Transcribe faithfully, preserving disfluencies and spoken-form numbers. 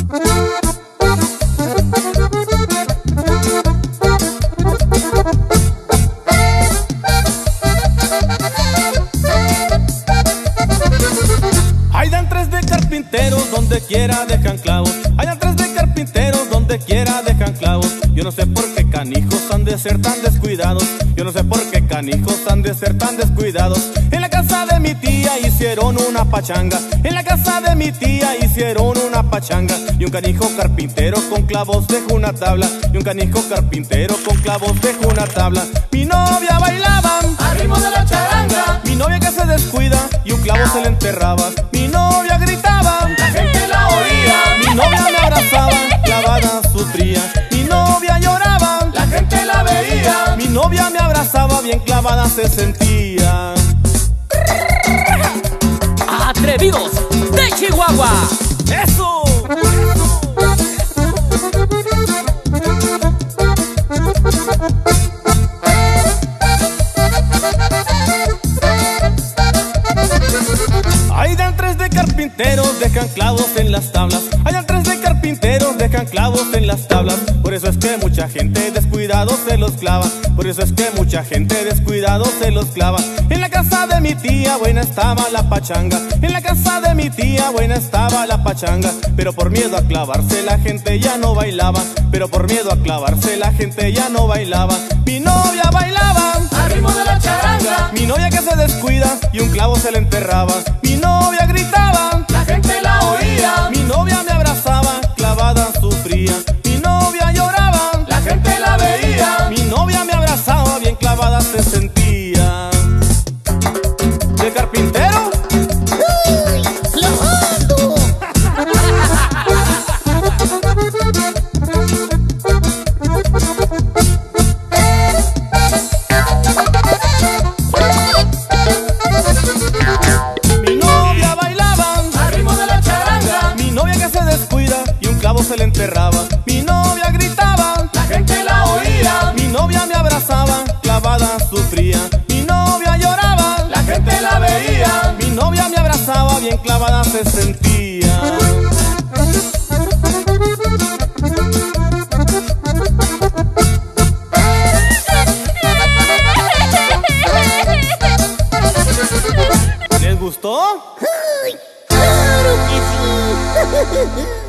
Hay dan tres de carpinteros donde quiera dejan clavos. Hay dan tres de carpinteros donde quiera dejan clavos. Yo no sé por qué canijos han de ser tan descuidados. Yo no sé por qué canijos han de ser tan descuidados. En la casa de mi tía hicieron una pachanga. En la casa de mi tía hicieron una pachanga. Y un canijo carpintero con clavos dejó una tabla. Y un canijo carpintero con clavos dejó una tabla. Mi novia bailaba al ritmo de la charanga. Mi novia que se descuida y un clavo se le enterraba. Mi novia gritaba, la gente la oía. Mi novia me abrazaba, clavada sufría. Mi novia lloraba, la gente la veía. Mi novia me abrazaba, bien clavada se sentía. ¡Atrevidos de Chihuahua! ¡Eso! Hay dan tres de carpinteros dejan clavos en las tablas. Hay dan tres de carpinteros dejan clavos en las tablas. Por eso es que mucha gente descuidado se los clava. Por eso es que mucha gente descuidado se los clava. En la casa de mi tía buena estaba la pachanga. En la casa de mi tía buena estaba la pachanga. Pero por miedo a clavarse la gente ya no bailaba. Pero por miedo a clavarse la gente ya no bailaba. Mi novia bailaba al ritmo de la charanga. Mi novia que se descuida y un clavo se le enterraba. Mi novia gritaba, la gente la oía. Mi novia me abrazaba, clavada sufría. Mi novia lloraba, la gente la veía. Mi novia me abrazaba, bien clavada se sentía. ¿De carpintero? ¡Uy! ¡Clavando! Se le enterraba. Mi novia gritaba, la gente la oía. Mi novia me abrazaba, clavada sufría. Mi novia lloraba, la gente la veía. Mi novia me abrazaba, bien clavada se sentía. ¿Les gustó? ¡Ay! ¡Claro que sí!